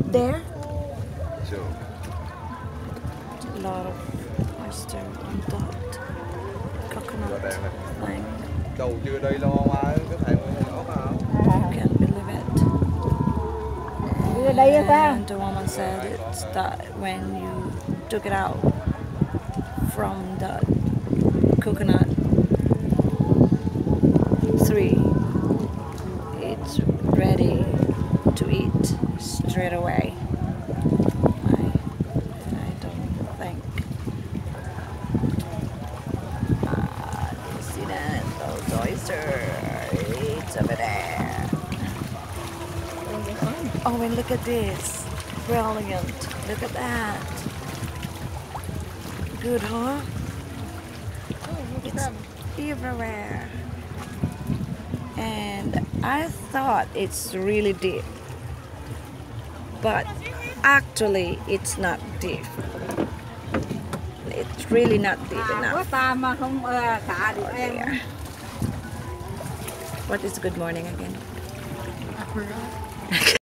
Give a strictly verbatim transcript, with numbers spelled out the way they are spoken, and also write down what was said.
There? Sure. A lot of oyster on that coconut thing. Cầu chưa đây lo mà cái thằng nó vào. Can't believe it. And the woman said it's that when you took it out from the coconut three, it's ready to eat straight away. I, I don't think. Ah, you see that? Those oysters. It's over there. Oh, and look at this. Brilliant. Look at that. Good, huh? It's everywhere. And I thought it's really deep. But actually, it's not deep. It's really not deep enough. Oh, dear. What is good morning again?